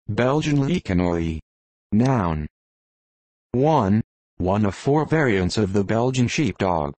Belgian Laekenois. Noun. 1. One of 4 variants of the Belgian sheepdog.